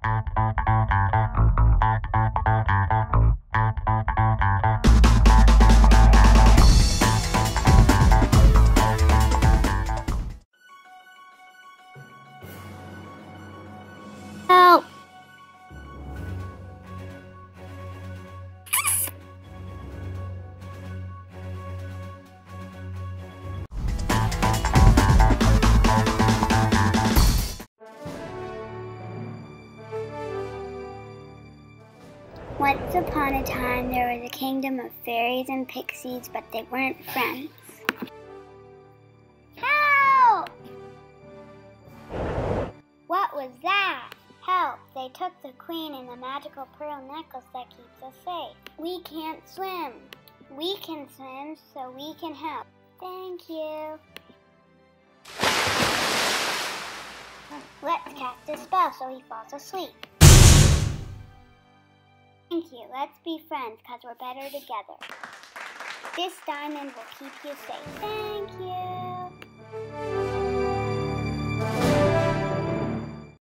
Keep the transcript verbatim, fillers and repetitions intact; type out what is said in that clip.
Help! Once upon a time, there was a kingdom of fairies and pixies, but they weren't friends. Help! What was that? Help! They took the queen and the magical pearl necklace that keeps us safe. We can't swim. We can swim, so we can help. Thank you. Let's cast a spell so he falls asleep. Thank you. Let's be friends, because we're better together. This diamond will keep you safe. Thank you.